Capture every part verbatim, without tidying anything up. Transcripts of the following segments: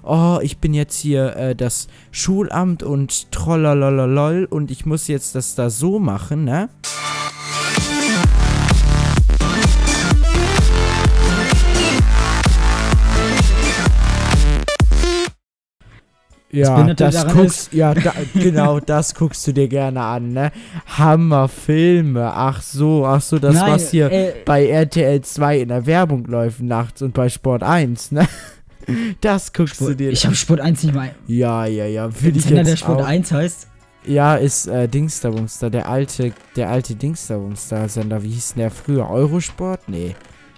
oh, ich bin jetzt hier äh, das Schulamt und trollolololol und ich muss jetzt das da so machen, ne? Ja, das, das guckst, ja, da, genau, das guckst du dir gerne an, ne? Hammerfilme, ach so, ach so, das, Nein, was hier äh, bei R T L zwei in der Werbung läuft nachts und bei Sport eins, ne? Das guckst Sport, du dir. Ich hab Sport eins nicht mal. Ja, ja, ja, will ich jetzt der Sport auch. eins heißt? Ja, ist äh, Dingsterbumster, der alte, der alte Dingsterbumster-Sender, wie hieß denn der früher? Eurosport? Nee.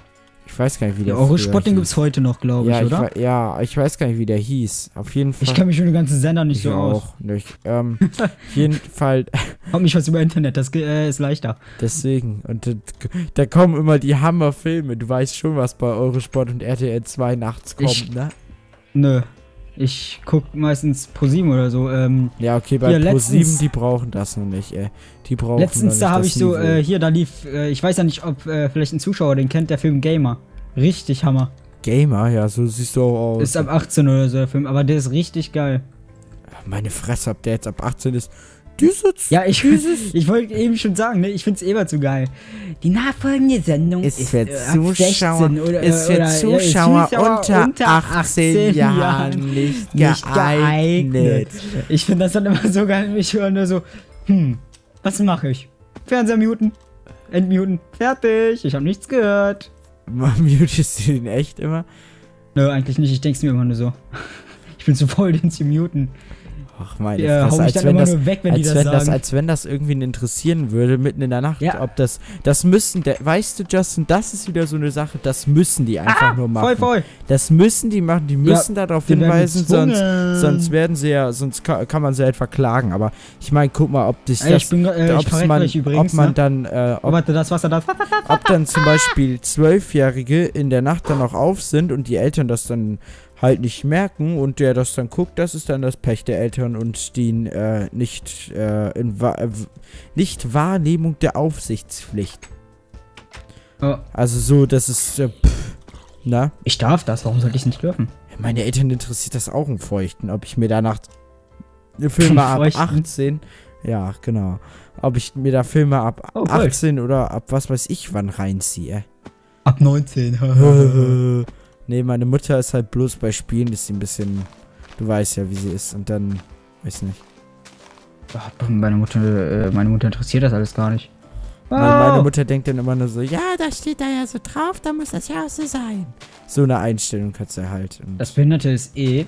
Ich weiß gar nicht, wie der ja, Eurosport, den gibt's heute noch, glaube ja, ich, oder? Ich, ja, ich weiß gar nicht, wie der hieß. Auf jeden Fall. Ich kenne mich mit den ganzen Sendern nicht ich so auch aus. Nicht. Ähm, auf jeden Fall. Hab mich was über Internet, das äh, ist leichter. Deswegen. Und da, da kommen immer die Hammerfilme. Du weißt schon, was bei Eurosport und R T L zwei nachts kommt, ich, ne? Nö. Ich guck meistens ProSieben oder so. Ähm, ja, okay, bei ProSieben, die brauchen das noch nicht, ey. Die brauchen Letztens, da habe ich so, äh, hier, da lief, äh, ich weiß ja nicht, ob äh, vielleicht ein Zuschauer den kennt, der Film Gamer. Richtig Hammer. Gamer, ja, so siehst du auch aus. Ist ab achtzehn oder so der Film, aber der ist richtig geil. Meine Fresse, ob der jetzt ab achtzehn ist. Dieses, ja, ich, ich wollte eben schon sagen, ne, ich find's eh immer zu geil. Die nachfolgende Sendung ist, ist für äh, Zuschauer, oder, ist für oder, Zuschauer, Zuschauer unter, unter achtzehn Jahren nicht, nicht geeignet. geeignet. Ich finde das dann immer so geil, ich höre nur so, hm, was mache ich? Fernseher muten, entmuten, fertig, ich habe nichts gehört. Mutest du den echt immer? Nö, eigentlich nicht, ich denk's mir immer nur so. Ich bin zu voll, den zu muten. Ach meine ja, Fresse, als, wenn das, weg, wenn als, das wenn sagen. das, als wenn das irgendwen interessieren würde, mitten in der Nacht, ja. ob das, das müssen, der, weißt du, Justin, das ist wieder so eine Sache, das müssen die einfach ah, nur machen. Voll, voll. Das müssen die machen, die müssen ja, darauf hinweisen, sonst, sonst werden sie ja, sonst kann, kann man sie halt verklagen, aber ich meine, guck mal, ob dich das, ich bin, äh, ob's ich man, übrigens, ob man ne? dann, äh, ob, oh, warte, das Wasser, das ob dann zum Beispiel Zwölfjährige in der Nacht dann noch auf sind und die Eltern das dann halt nicht merken und der das dann guckt, das ist dann das Pech der Eltern und die äh, nicht, äh, in Wa äh, nicht Wahrnehmung der Aufsichtspflicht. Oh. Also so, das ist, äh, pff, na? Ich darf das, warum sollte ich es nicht dürfen? Meine Eltern interessiert das auch im Feuchten, ob ich mir danach Filme ab achtzehn, ja, genau, ob ich mir da Filme ab oh, achtzehn oder ab was weiß ich wann reinziehe. Ab neunzehn. Nee, meine Mutter ist halt bloß bei Spielen, ist sie ein bisschen, du weißt ja, wie sie ist und dann, weiß nicht. Ach, meine Mutter, äh, meine Mutter interessiert das alles gar nicht. Oh. Meine Mutter denkt dann immer nur so, ja, da steht da ja so drauf, da muss das ja auch so sein. So eine Einstellung hat sie halt. Und das Behinderte ist eh,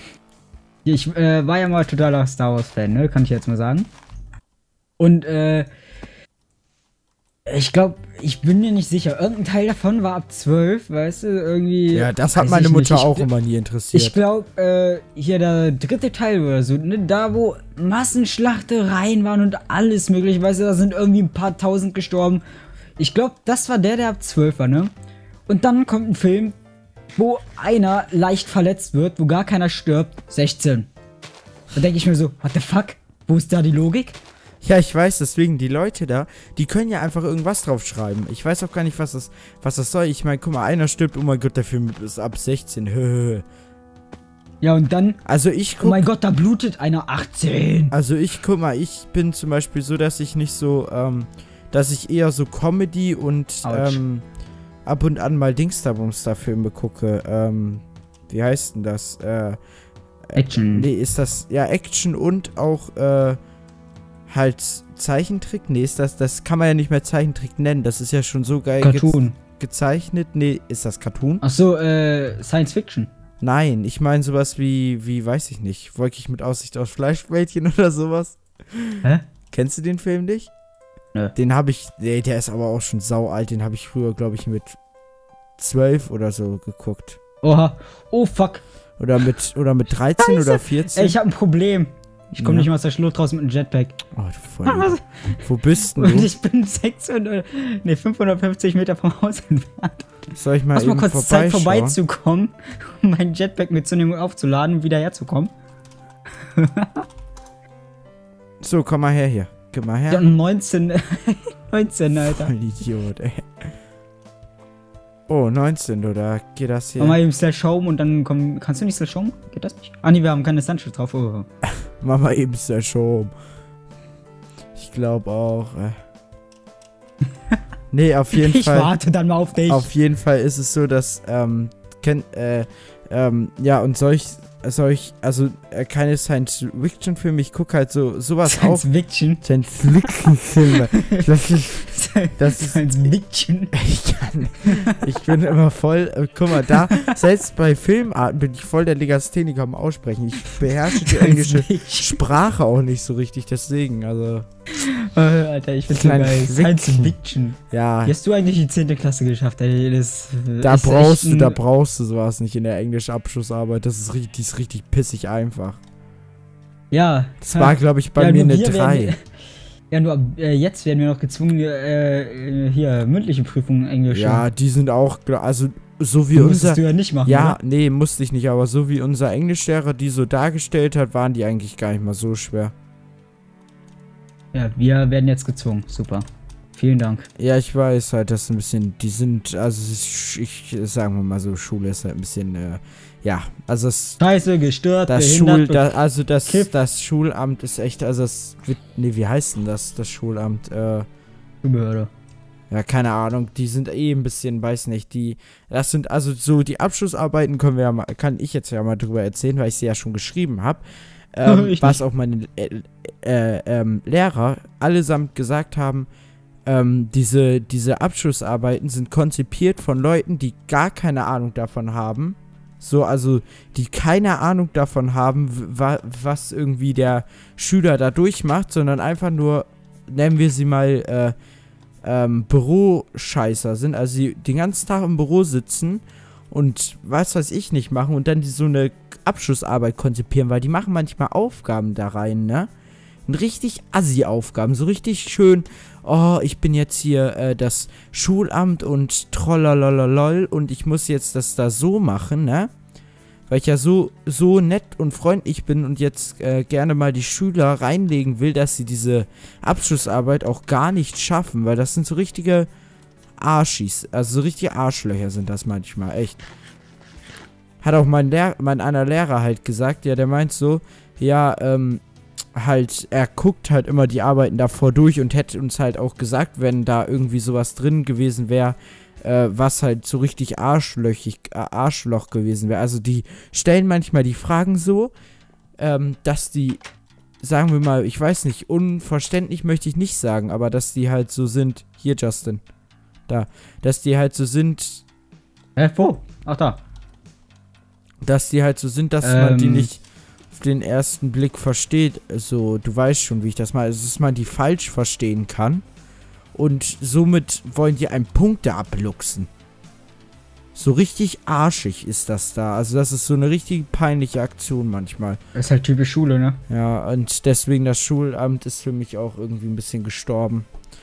ich äh, war ja mal totaler Star Wars Fan, ne, kann ich jetzt mal sagen. Und, äh, ich glaube, ich bin mir nicht sicher. Irgendein Teil davon war ab zwölf, weißt du, irgendwie. Ja, das hat meine Mutter auch immer nie interessiert. Ich glaube, äh, hier der dritte Teil oder so, ne, da wo Massenschlachtereien waren und alles mögliche, weißt du, da sind irgendwie ein paar tausend gestorben. Ich glaube, das war der, der ab zwölf war, ne? Und dann kommt ein Film, wo einer leicht verletzt wird, wo gar keiner stirbt, sechzehn. Da denke ich mir so, what the fuck? Wo ist da die Logik? Ja, ich weiß, deswegen, die Leute da, die können ja einfach irgendwas draufschreiben. Ich weiß auch gar nicht, was das, was das soll. Ich meine, guck mal, einer stirbt, oh mein Gott, der Film ist ab sechzehn. Ja, und dann, also ich guck, oh mein Gott, da blutet einer, achtzehn. Also ich, guck mal, ich bin zum Beispiel so, dass ich nicht so, ähm, dass ich eher so Comedy und, Ouch. ähm, ab und an mal Dingsterbumster-Filme gucke. Ähm, wie heißt denn das? Äh, Action. Nee, ist das, ja, Action und auch, äh, halt Zeichentrick? Nee, ist das, das kann man ja nicht mehr Zeichentrick nennen. Das ist ja schon so geil Cartoon. Ge gezeichnet. Nee, ist das Cartoon? Ach so, äh, Science Fiction. Nein, ich meine sowas wie, wie, weiß ich nicht, Wolkig mit Aussicht auf Fleischbällchen oder sowas. Hä? Kennst du den Film nicht? Nö. Den habe ich, nee, der ist aber auch schon sau alt. Den habe ich früher, glaube ich, mit zwölf oder so geguckt. Oha. Oh, fuck. Oder mit, oder mit dreizehn Scheiße. oder vierzehn. Ey, ich habe ein Problem. Ich komme Ja. nicht mal aus der Schlucht raus mit einem Jetpack. Oh, du voll. Wo bist denn Und du? ich bin sechshundert, nee, fünfhundertfünfzig Meter vom Haus entfernt. Soll ich mal Hast eben mal kurz Zeit vorbeischauen? vorbeizukommen, um mein Jetpack mitzunehmen und aufzuladen und wieder herzukommen? So, komm mal her hier. Komm mal her. Ja, neunzehn, neunzehn, Alter. Voll Idiot, ey. Oh, neunzehn, oder geht das hier? Mach mal eben Slash Home und dann komm, kannst du nicht Slash Home? Geht das nicht? Ah, nee, wir haben keine Sunshine drauf. Oh. Mach mal eben Slash Home. Ich glaube auch. Äh. Nee, auf jeden ich Fall. Ich warte dann mal auf dich. Auf jeden Fall ist es so, dass, ähm, kennt, äh, ähm, ja, und solch, solch, also, äh, keine Science-Fiction-Filme, ich gucke halt so, sowas auf. Science-Fiction? Science-Fiction-Filme. Das ist, das ist, Science-Fiction. ich kann, ich bin immer voll, äh, guck mal, da, selbst bei Filmarten bin ich voll der Legastheniker am Aussprechen. Ich beherrsche die englische Sprache auch nicht so richtig, deswegen, also. Oh, Alter, ich find's so geil. Science-Fiction. Ja. Wie hast du eigentlich die zehnte Klasse geschafft, ey? Das da ist brauchst du, ein... da brauchst du sowas nicht in der englischen Abschlussarbeit. Das ist richtig, die ist richtig pissig einfach. Ja. Das war, glaube ich, bei ja, mir eine drei. Wir, ja, nur äh, jetzt werden wir noch gezwungen, äh, hier, mündliche Prüfungen Englisch. Ja, die sind auch, also so wie das unser... du ja nicht machen, Ja, oder? nee, musste ich nicht, aber so wie unser Englischlehrer die so dargestellt hat, waren die eigentlich gar nicht mal so schwer. Ja, wir werden jetzt gezwungen. Super. Vielen Dank. Ja, ich weiß halt, dass ein bisschen, die sind, also ich, ich sagen wir mal so, Schule ist halt ein bisschen, äh, ja, also das... Scheiße, gestört, das behindert, Schul, da, also das, Kipp. das Schulamt ist echt, also das, wird, nee, wie heißt denn das, das Schulamt, äh... Behörde. Ja, keine Ahnung, die sind eh ein bisschen, weiß nicht, die, das sind, also so, die Abschlussarbeiten können wir ja mal, kann ich jetzt ja mal drüber erzählen, weil ich sie ja schon geschrieben habe. Ähm, was auch meine äh, äh, ähm, Lehrer allesamt gesagt haben, ähm, diese, diese Abschlussarbeiten sind konzipiert von Leuten, die gar keine Ahnung davon haben. So, also, die keine Ahnung davon haben, wa was irgendwie der Schüler da durchmacht, sondern einfach nur, nennen wir sie mal, äh, ähm, Büroscheißer sind, also die den ganzen Tag im Büro sitzen und was weiß ich nicht machen und dann die so eine Abschlussarbeit konzipieren, weil die machen manchmal Aufgaben da rein, ne? Und richtig Assi-Aufgaben, so richtig schön, oh, ich bin jetzt hier äh, das Schulamt und trollolololol und ich muss jetzt das da so machen, ne? Weil ich ja so, so nett und freundlich bin und jetzt äh, gerne mal die Schüler reinlegen will, dass sie diese Abschlussarbeit auch gar nicht schaffen, weil das sind so richtige Arschis, also so richtige Arschlöcher sind das manchmal, echt. Hat auch mein, Lehr mein einer Lehrer halt gesagt, ja, der meint so, ja, ähm, halt, er guckt halt immer die Arbeiten davor durch und hätte uns halt auch gesagt, wenn da irgendwie sowas drin gewesen wäre, äh, was halt so richtig arschlöchig, äh, Arschloch gewesen wäre. Also die stellen manchmal die Fragen so, ähm, dass die, sagen wir mal, ich weiß nicht, unverständlich möchte ich nicht sagen, aber dass die halt so sind, hier Justin, da, dass die halt so sind, Hä, wo? Ach, da. dass die halt so sind, dass ähm. man die nicht auf den ersten Blick versteht. So, du weißt schon, wie ich das meine. Also, dass man die falsch verstehen kann. Und somit wollen die einen Punkte abluchsen. So richtig arschig ist das da. Also das ist so eine richtig peinliche Aktion manchmal. Das ist halt typisch Schule, ne? Ja, und deswegen das Schulamt ist für mich auch irgendwie ein bisschen gestorben.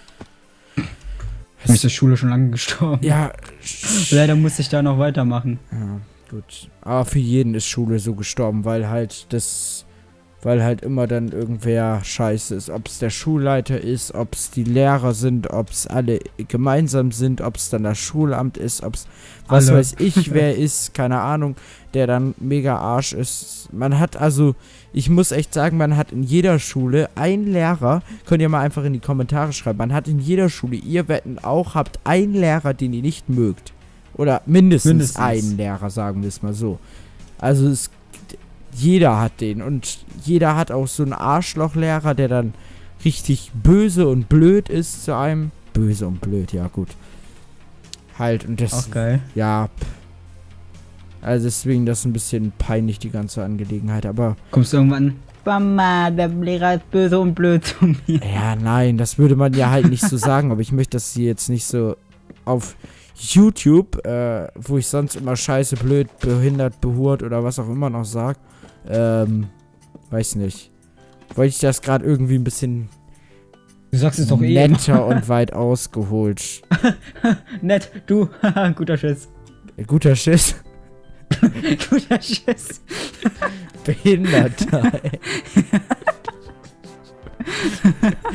Ist die Schule schon lange gestorben? Ja. Leider muss ich da noch weitermachen. Ja, gut. Aber für jeden ist Schule so gestorben, weil halt das... Weil halt immer dann irgendwer scheiße ist. Ob es der Schulleiter ist, ob es die Lehrer sind, ob es alle gemeinsam sind, ob es dann das Schulamt ist, ob es was Alle. weiß ich wer ist, keine Ahnung, der dann mega Arsch ist. Man hat also, ich muss echt sagen, man hat in jeder Schule einen Lehrer, könnt ihr mal einfach in die Kommentare schreiben, man hat in jeder Schule, ihr wetten auch, habt einen Lehrer, den ihr nicht mögt. Oder mindestens, mindestens. einen Lehrer, sagen wir es mal so. Also es jeder hat den und jeder hat auch so einen Arschlochlehrer, der dann richtig böse und blöd ist zu einem. Böse und blöd, ja gut. Halt und das... Auch geil. Ja. Also deswegen, das ist ein bisschen peinlich, die ganze Angelegenheit, aber... Kommst du irgendwann... Mama, der Lehrer ist böse und blöd zu mir. Ja, nein, das würde man ja halt nicht so sagen, aber ich möchte, dass sie jetzt nicht so auf... YouTube, äh, wo ich sonst immer scheiße, blöd, behindert, behurt oder was auch immer noch sag. Ähm, weiß nicht. Wollte ich das gerade irgendwie ein bisschen du sagst es doch eh netter und weit ausgeholt. Nett, du, guter Schiss. Guter Schiss. Guter Schiss. Behinderter, ey.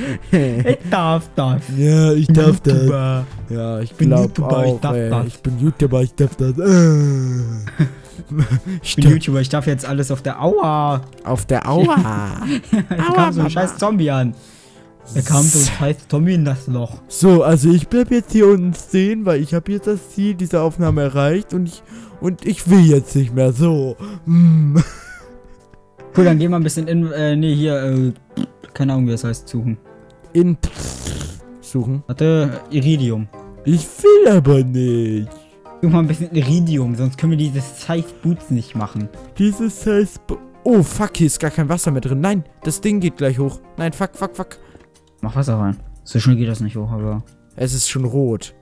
Ich darf das. Ja, ich darf das. YouTuber. Ja, ich bin glaube YouTuber, auch, ich darf ey. das. Ich bin YouTuber, ich darf das. Äh. Ich bin YouTuber, ich darf jetzt alles auf der Aua. Auf der Aua. Da kam so ein scheiß Zombie an. Da kam so ein scheiß Zombie in das Loch. So, also ich bleib jetzt hier unten stehen, weil ich habe jetzt das Ziel dieser Aufnahme erreicht und ich und ich will jetzt nicht mehr so. Mm. Cool, dann gehen wir ein bisschen in, äh, nee, hier, äh, keine Ahnung, wie das heißt, suchen. In suchen. Warte, Iridium. Ich will aber nicht. Such mal ein bisschen Iridium, sonst können wir diese scheiß Boots nicht machen. Dieses heißt... Oh, fuck, hier ist gar kein Wasser mehr drin. Nein, das Ding geht gleich hoch. Nein, fuck, fuck, fuck. Mach Wasser rein. So schnell geht das nicht hoch, aber... Es ist schon rot.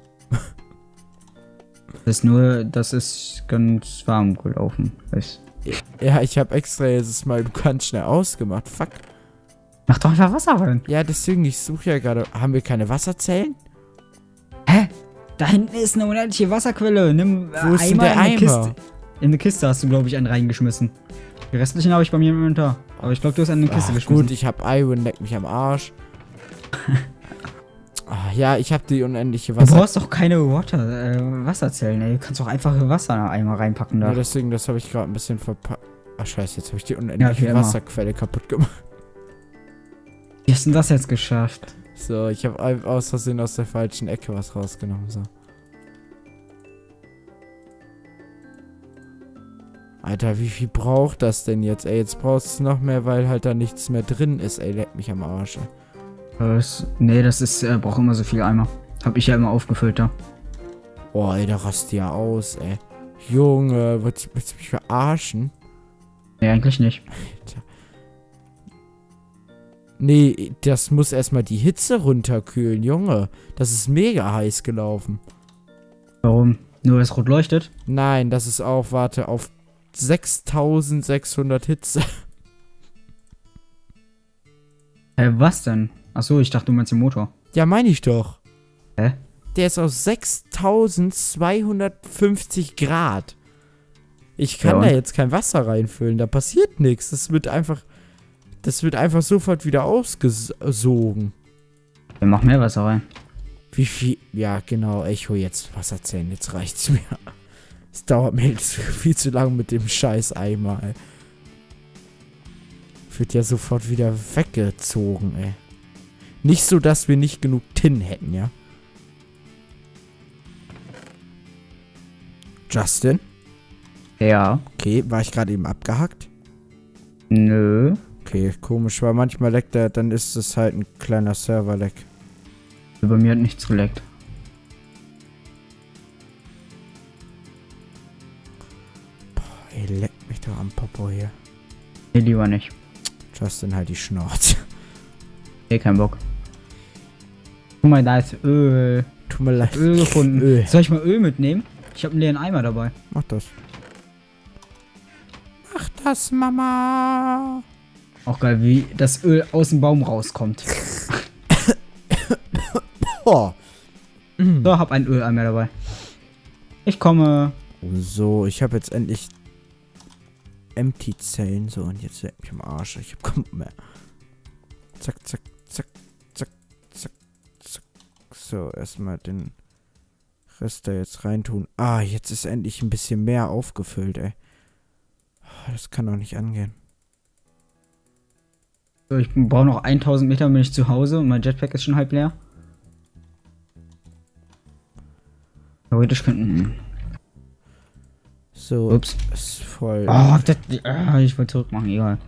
Das ist nur, das ist ganz warm gelaufen. Weißt. Ja, ich habe extra jetzt mal ganz schnell ausgemacht. Fuck. Mach doch einfach Wasser rein. Ja, deswegen, ich suche ja gerade... Haben wir keine Wasserzellen? Hä? Da hinten ist eine unendliche Wasserquelle. Nimm Wo ist denn Eimer der in eine Eimer? Kiste. In eine Kiste hast du, glaube ich, einen reingeschmissen. Die restlichen habe ich bei mir im Inventar. Aber ich glaube, du hast einen in eine Kiste Ach, geschmissen. gut, ich habe Iron, leck mich am Arsch. Ach, ja, ich habe die unendliche Du Wasser... brauchst doch keine Water, äh, Wasserzellen, ey. Du kannst doch einfach Wasser in einen Eimer reinpacken da. Ja, deswegen, das habe ich gerade ein bisschen verpackt. Ach, scheiße, jetzt habe ich die unendliche wie immer. Wasserquelle kaputt gemacht. Wie hast du denn das jetzt geschafft? So, ich habe aus Versehen aus der falschen Ecke was rausgenommen, so. Alter, wie viel braucht das denn jetzt? Ey, jetzt brauchst du es noch mehr, weil halt da nichts mehr drin ist. Ey, leck mich am Arsch. Ey. Das, nee, das ist, äh, braucht immer so viel Eimer. Hab ich ja immer aufgefüllt da. Oh, ey, da rast ja aus, ey. Junge, willst, willst du mich verarschen? Nee, eigentlich nicht. Alter. Nee, das muss erstmal die Hitze runterkühlen, Junge. Das ist mega heiß gelaufen. Warum? Nur weil es rot leuchtet? Nein, das ist auch, warte, auf sechstausendsechshundert Hitze. Hä, was denn? Achso, ich dachte, du meinst den Motor. Ja, meine ich doch. Hä? Der ist auf sechstausendzweihundertfünfzig Grad. Ich kann Ja, da und? jetzt kein Wasser reinfüllen. Da passiert nichts. Das wird einfach... Das wird einfach sofort wieder ausgesogen. Wir machen mehr Wasser rein. Wie viel... Ja, genau. Ich hol jetzt Wasserzellen. Jetzt reicht's mir. Es dauert mir jetzt viel zu lang mit dem scheiß Eimer, ey. Wird ja sofort wieder weggezogen, ey. Nicht so, dass wir nicht genug Tin hätten, ja? Justin? Ja. Okay, war ich gerade eben abgehackt? Nö. Okay, komisch, weil manchmal leckt er, dann ist es halt ein kleiner Server-Leck. Bei mir hat nichts geleckt. Boah, ey, leck mich doch am Popo hier. Nee, lieber nicht. Justin, halt die Schnauze. Nee, kein Bock. Guck mal, da ist Öl. Tut mir leid. Öl gefunden. Öl. Soll ich mal Öl mitnehmen? Ich habe einen leeren Eimer dabei. Mach das. Mach das, Mama. Auch geil, wie das Öl aus dem Baum rauskommt. Boah. So, hab ein Öleimer dabei. Ich komme. So, ich habe jetzt endlich Empty-Zellen. So, und jetzt leck mich am Arsch. Ich hab keinen mehr. Zack, zack, zack, zack, zack, zack. So, erstmal den Rest da jetzt reintun. Ah, jetzt ist endlich ein bisschen mehr aufgefüllt, ey. Das kann doch nicht angehen. So, ich brauche noch tausend Meter, bin ich zu Hause und mein Jetpack ist schon halb leer. Theoretisch könnten. So, Ups. ist voll. Oh, das, ah, ich wollte zurück machen, egal.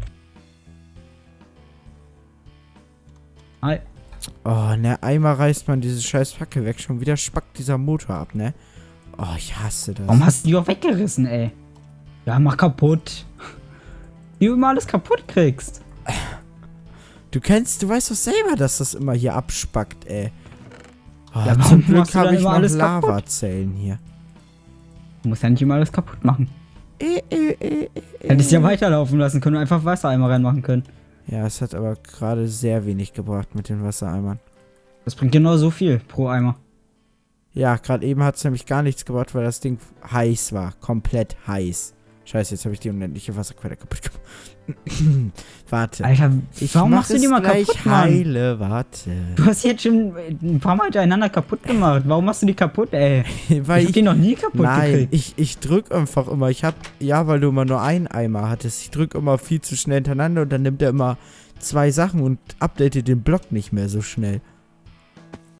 Hi. Oh, ne, einmal reißt man diese scheiß Fackel weg. Schon wieder spackt dieser Motor ab, ne? Oh, ich hasse das. Warum hast du die auch weggerissen, ey? Ja, mach kaputt. Wie du immer alles kaputt kriegst. Du kennst, du weißt doch selber, dass das immer hier abspackt, ey. Oh, Ja, warum zum Glück machst du habe dann ich immer noch alles kaputt? Lavazellen hier. Du musst ja nicht immer alles kaputt machen. Äh, äh, äh, äh, Hättest ja weiterlaufen lassen können und einfach Wassereimer reinmachen können. Ja, es hat aber gerade sehr wenig gebracht mit den Wassereimern. Das bringt genau so viel pro Eimer. Ja, gerade eben hat es nämlich gar nichts gebracht, weil das Ding heiß war. Komplett heiß. Scheiße, jetzt habe ich die unendliche Wasserquelle kaputt gemacht. Warte. Alter, Ich warum mach machst du es die mal gleich kaputt, Mann? heile, warte. Du hast jetzt schon ein paar Mal hintereinander kaputt gemacht. Warum machst du die kaputt, ey? Weil ich hab die noch nie kaputt Nein, gekriegt. ich, ich drück einfach immer. Ich hab, ja, weil du immer nur einen Eimer hattest. Ich drück immer viel zu schnell hintereinander und dann nimmt er immer zwei Sachen und updatet den Block nicht mehr so schnell.